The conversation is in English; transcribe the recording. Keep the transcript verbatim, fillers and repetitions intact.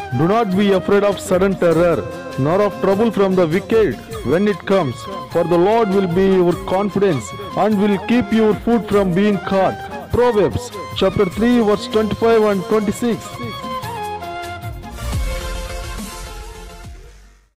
Do not be afraid of sudden terror, nor of trouble from the wicked when it comes, for the Lord will be your confidence and will keep your foot from being caught. Proverbs chapter three verse twenty-five and twenty-six.